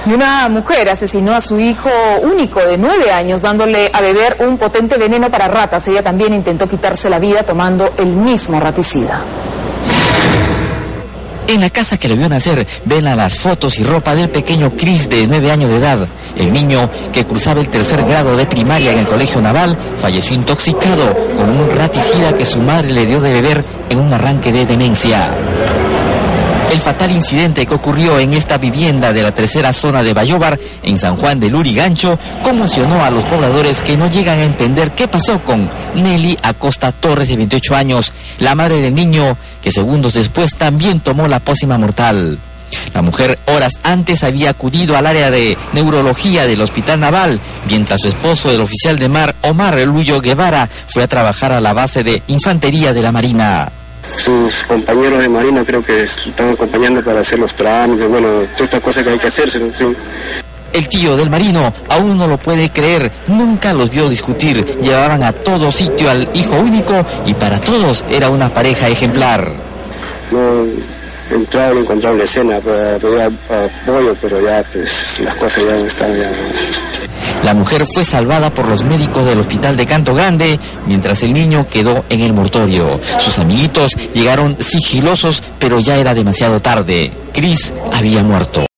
Y una mujer asesinó a su hijo único de 9 años dándole a beber un potente veneno para ratas. Ella también intentó quitarse la vida tomando el mismo raticida. En la casa que le vio nacer, ven a las fotos y ropa del pequeño Chris de 9 años de edad. El niño, que cursaba el 3er grado de primaria en el colegio naval, falleció intoxicado con un raticida que su madre le dio de beber en un arranque de demencia. El fatal incidente que ocurrió en esta vivienda de la 3ª zona de Bayóvar, en San Juan de Lurigancho, conmocionó a los pobladores que no llegan a entender qué pasó con Nelly Acosta Torres, de 28 años, la madre del niño, que segundos después también tomó la pócima mortal. La mujer horas antes había acudido al área de neurología del Hospital Naval, mientras su esposo, el oficial de mar Omar Luyo Guevara, fue a trabajar a la base de infantería de la Marina. Sus compañeros de Marina creo que están acompañando para hacer los trámites, bueno, todas estas cosas que hay que hacerse, ¿sí? El tío del marino aún no lo puede creer, nunca los vio discutir, llevaban a todo sitio al hijo único y para todos era una pareja ejemplar. No entraron y encontraron la escena para pedir apoyo, pero ya pues las cosas ya están ya... La mujer fue salvada por los médicos del hospital de Canto Grande, mientras el niño quedó en el mortorio. Sus amiguitos llegaron sigilosos, pero ya era demasiado tarde. Chris había muerto.